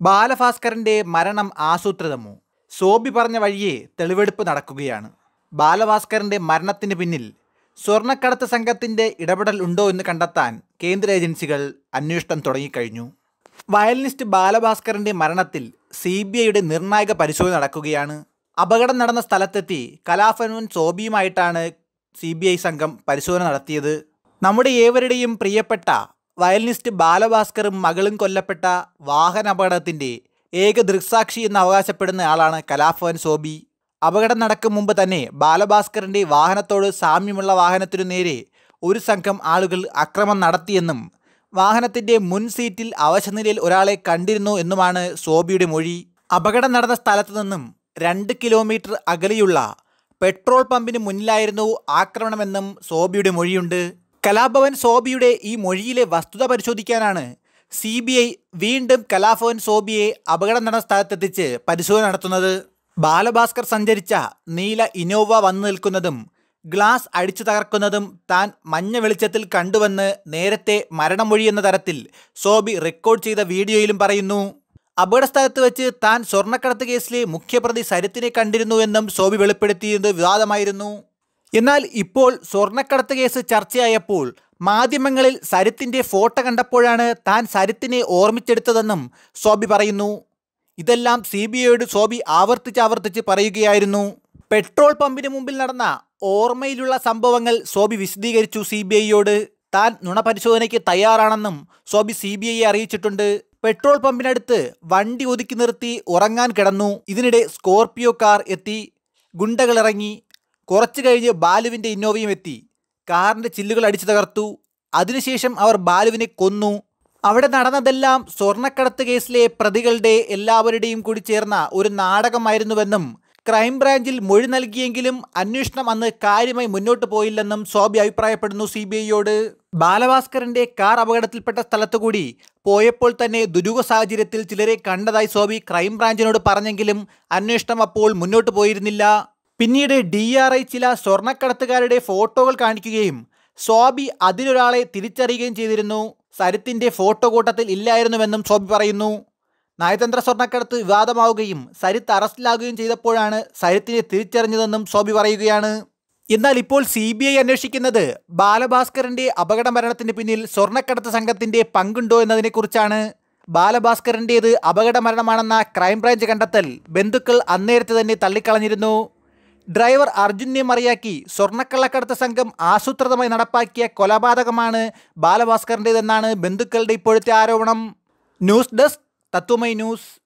ബാലഭാസ്കറിന്റെ മരണം ആസൂത്രിതമോ? സോബി പറഞ്ഞ വഴിയെ തെളിവെടുപ്പ് നടക്കുകയാണ്. ബാലഭാസ്കറിന്റെ മരണത്തിന് പിന്നിൽ സ്വർണ്ണക്കടത്ത് സംഘത്തിന്റെ ഇടപെടൽ ഉണ്ടോ എന്ന് കണ്ടെത്താൻ കേന്ദ്ര ഏജൻസികൾ അന്വേഷണം തുടങ്ങിക്കഴിഞ്ഞു. വയലിനിസ്റ്റ് ബാലഭാസ്കറിന്റെ മരണത്തിൽ CBIയുടെ നിർണായക പരിശോധന നടക്കുകയാണ്. അപകടം നടന്ന സ്ഥലത്തെത്തി കലാഭവൻ സോബിയുമായിട്ടാണ് CBI സംഘം പരിശോധന നടത്തിയത്. നമ്മുടെ ഏവരുടെയും പ്രിയപ്പെട്ട വയലിനിസ്റ്റ് ബാലഭാസ്കറും മകളും കൊല്ലപ്പെട്ട വാഹനാപകടത്തിൻ്റെ ഏക ദൃക്സാക്ഷി എന്ന് അവകാശപ്പെടുന്ന ആളാണ് കലാഭവൻ സോബി. അപകടം നടക്കും മുമ്പ് തന്നെ ബാലഭാസ്കറിൻ്റെ വാഹനത്തോട് സാമ്യമുള്ള വാഹനത്തിനു നേരെ ഒരു സംഘം ആളുകൾ അക്രമം നടത്തിയെന്നും വാഹനത്തിൻ്റെ മുൻ സീറ്റിൽ അവശനിലയിൽ ഒരാളെ കണ്ടിരുന്നു എന്നുമാണ് സോബിയുടെ മൊഴി. അപകടം നടന്ന സ്ഥലത്തു നിന്നും 2 കിലോമീറ്റർ അകലെയുള്ള പെട്രോൾ പമ്പിന് മുന്നിലായിരുന്നു ആക്രമണമെന്നും സോബിയുടെ മൊഴിയുണ്ട്. കലാഭവൻ സോബിയുടെ ഈ മൊഴിയിലെ വസ്തുത പരിശോധിക്കാനാണ് CBI വീണ്ടും കലാഭവൻ സോബിയെ അപകടം നടന്ന സ്ഥലത്തെത്തിച്ച് പരിശോധന നടത്തുന്നത്. ബാലഭാസ്കർ സഞ്ചരിച്ച നീല ഇനോവ വന്നു നിൽക്കുന്നതും ഗ്ലാസ് അടിച്ചു തകർക്കുന്നതും താൻ മഞ്ഞ വെളിച്ചത്തിൽ കണ്ടുവെന്ന് നേരത്തെ മരണമൊഴി എന്ന തരത്തിൽ സോബി റെക്കോർഡ് ചെയ്ത വീഡിയോയിലും പറയുന്നു. അപകടസ്ഥലത്ത് വെച്ച് താൻ സ്വർണ്ണക്കടത്ത് കേസിലെ മുഖ്യപ്രതി സരിത്തിനെ കണ്ടിരുന്നുവെന്നും സോബി വെളിപ്പെടുത്തിയത് വിവാദമായിരുന്നു. എന്നാൽ ഇപ്പോൾ സ്വർണ്ണക്കടത്ത് കേസ് ചർച്ചയായപ്പോൾ മാധ്യമങ്ങളിൽ സരിത്തിൻ്റെ ഫോട്ടോ കണ്ടപ്പോഴാണ് താൻ സരിത്തിനെ ഓർമ്മിച്ചെടുത്തതെന്നും സോബി പറയുന്നു. ഇതെല്ലാം CBIയോട് സോബി ആവർത്തിച്ച് പറയുകയായിരുന്നു. പെട്രോൾ പമ്പിന് മുമ്പിൽ നടന്ന ഓർമ്മയിലുള്ള സംഭവങ്ങൾ സോബി വിശദീകരിച്ചു CBIയോട്. താൻ നുണപരിശോധനയ്ക്ക് തയ്യാറാണെന്നും സോബി CBIയെ അറിയിച്ചിട്ടുണ്ട്. പെട്രോൾ പമ്പിനടുത്ത് വണ്ടി ഒതുക്കി നിർത്തി ഉറങ്ങാൻ കിടന്നു. ഇതിനിടെ സ്കോർപിയോ കാർ എത്തി. ഗുണ്ടകൾ ഇറങ്ങി. കുറച്ചു കഴിഞ്ഞ് ബാലുവിൻ്റെ ഇന്നോവയും എത്തി. കാറിൻ്റെ ചില്ലുകൾ അടിച്ചു തകർത്തു. അതിനുശേഷം അവർ ബാലുവിനെ കൊന്നു. അവിടെ നടന്നതെല്ലാം സ്വർണ്ണക്കടത്ത് കേസിലെ പ്രതികളുടെ എല്ലാവരുടെയും കൂടി ചേർന്ന ഒരു നാടകമായിരുന്നുവെന്നും ക്രൈംബ്രാഞ്ചിൽ മൊഴി നൽകിയെങ്കിലും അന്വേഷണം അന്ന് കാര്യമായി മുന്നോട്ട് പോയില്ലെന്നും സോബി അഭിപ്രായപ്പെടുന്നു CBIയോട്. ബാലഭാസ്കറിന്റെ കാർ അപകടത്തിൽപ്പെട്ട സ്ഥലത്തുകൂടി പോയപ്പോൾ തന്നെ ദുരൂഹ സാഹചര്യത്തിൽ ചിലരെ കണ്ടതായി സോബി ക്രൈംബ്രാഞ്ചിനോട് പറഞ്ഞെങ്കിലും അന്വേഷണം അപ്പോൾ മുന്നോട്ട് പോയിരുന്നില്ല. പിന്നീട് DRI ചില സ്വർണ്ണക്കടത്തുകാരുടെ ഫോട്ടോകൾ കാണിക്കുകയും സോബി അതിലൊരാളെ തിരിച്ചറിയുകയും ചെയ്തിരുന്നു. സരിത്തിൻ്റെ ഫോട്ടോ കൂട്ടത്തിൽ ഇല്ലായിരുന്നുവെന്നും സോബി പറയുന്നു. നയതന്ത്ര സ്വർണ്ണക്കടത്ത് വിവാദമാവുകയും സരിത്ത് അറസ്റ്റിലാകുകയും ചെയ്തപ്പോഴാണ് സരിത്തിനെ തിരിച്ചറിഞ്ഞതെന്നും സോബി പറയുകയാണ്. എന്നാൽ ഇപ്പോൾ CBI അന്വേഷിക്കുന്നത് ബാലഭാസ്കറിന്റെ അപകട മരണത്തിന് പിന്നിൽ സ്വർണ്ണക്കടത്ത് സംഘത്തിന്റെ പങ്കുണ്ടോ എന്നതിനെക്കുറിച്ചാണ്. ബാലഭാസ്കറിൻ്റേത് അപകട മരണമാണെന്ന ക്രൈംബ്രാഞ്ച് കണ്ടെത്തൽ ബന്ധുക്കൾ അന്നേരത്തെ തന്നെ തള്ളിക്കളഞ്ഞിരുന്നു. ഡ്രൈവർ അർജുനെ മറിയാക്കി സ്വർണ്ണക്കള്ളക്കടത്ത് സംഘം ആസൂത്രിതമായി നടപ്പാക്കിയ കൊലപാതകമാണ് ബാലഭാസ്കറിൻ്റേതെന്നാണ് ബന്ധുക്കളുടെ ഇപ്പോഴത്തെ ആരോപണം. News desk Tatwamayi news.